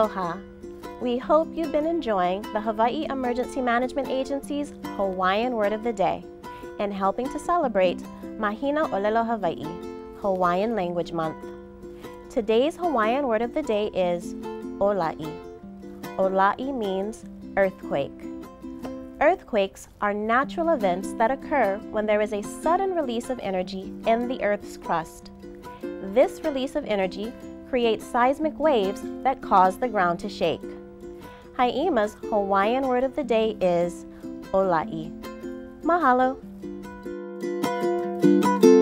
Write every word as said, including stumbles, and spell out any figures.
Aloha! We hope you've been enjoying the Hawaii Emergency Management Agency's Hawaiian Word of the Day and helping to celebrate Mahina Olelo Hawaii, Hawaiian Language Month. Today's Hawaiian word of the day is ola'i. Ola'i means earthquake. Earthquakes are natural events that occur when there is a sudden release of energy in the Earth's crust. This release of energy creates seismic waves that cause the ground to shake. H I-E M A's Hawaiian word of the day is ola'i. Mahalo!